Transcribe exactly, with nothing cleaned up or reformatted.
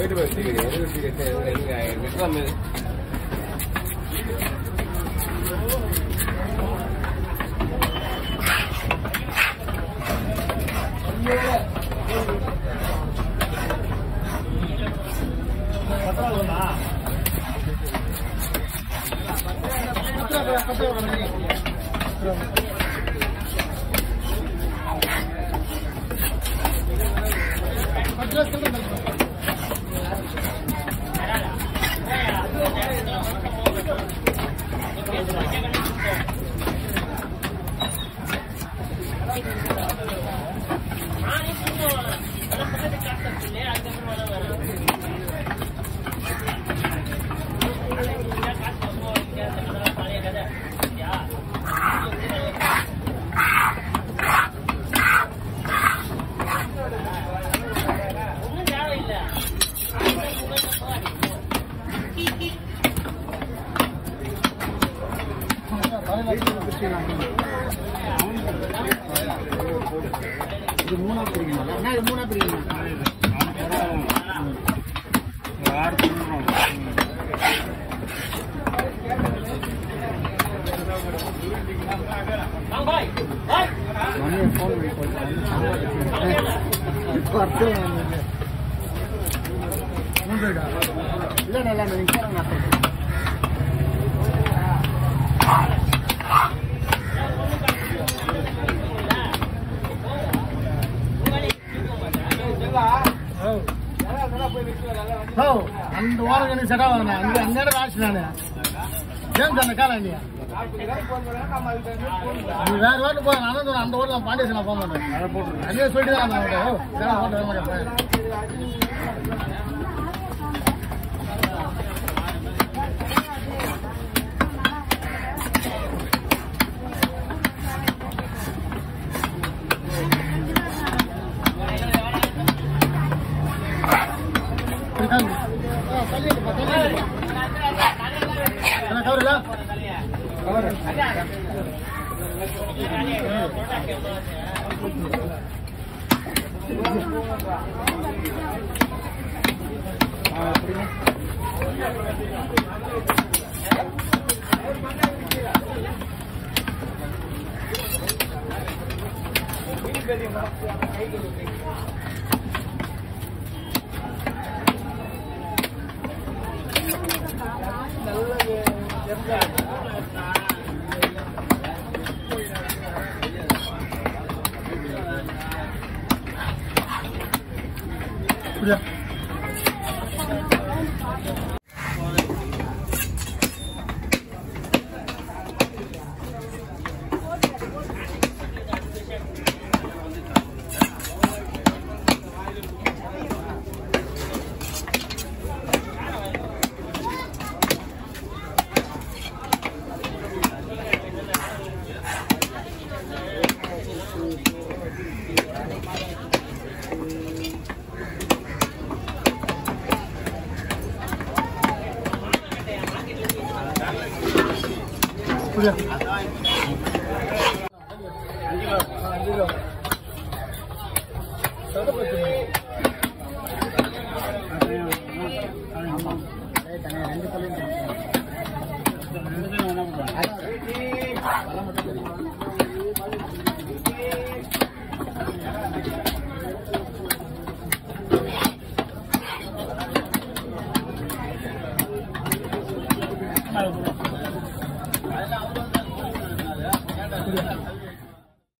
போயிட்டு விக்ரம் இது மூணா பிரிக்கணும் அண்ணா இது மூணா பிரிக்கணும் யார் பிரிக்கணும் பாய் பாய் மணி ஃபோன் பண்ணி இல்ல இல்ல நீங்க போறங்க அந்த வாரம் எனக்கு செட் ஆகுதுண்ணா இங்க அங்கே ஆச்சு நான் ஏன் அந்த காலம் நீ வேற வாட்டு போய் நான் அந்த ஊரில் பாண்டியேசன் போக மாட்டேன் அதை போட்டு அதே சொல்லிட்டு தான் நான் மாட்டேன் நல்ல